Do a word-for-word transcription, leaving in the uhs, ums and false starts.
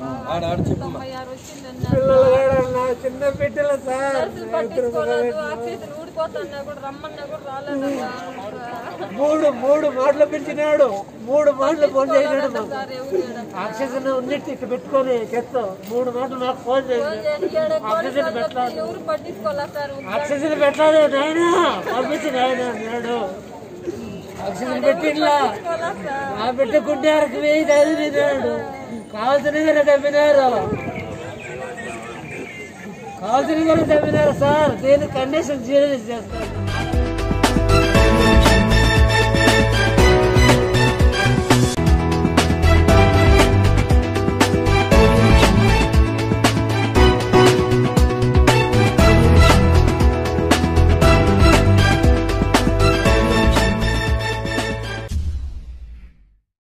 తొంభై ఆరు వచ్చిందన్న చిన్న బిడ్డలు సార్ ఆక్సిజన్ ఊడిపోతున్నా కూడా రమ్మన్నా కూడా రాలేదన్నా మూడు మూడు మాటలు పెంచినాడు మూడు మాటలు ఫోన్ చేసినాడు ఆక్సిజన్ ఉన్నట్టు ఇక్కడ పెట్టుకొని చెత్త మూడు మాటలు నాకు ఫోన్ చేసి ఆక్సిజన్ పెట్టాలి ఎవరు పట్టించుకోవాలా సార్ ఆక్సిజన్ పెట్టాలి నాయన పంపించి నాయన అన్నాడు ఆక్సిజన్ పెట్టిండ్లా ఆ పెట్టుకుంటే అరకు వేయి చదివినాడు కావాల్సిన గారు తప్పినారు కావాల్సిన గారు తప్పినారు సార్ దీనికి కండిషన్ సీరియస్ చేస్తారు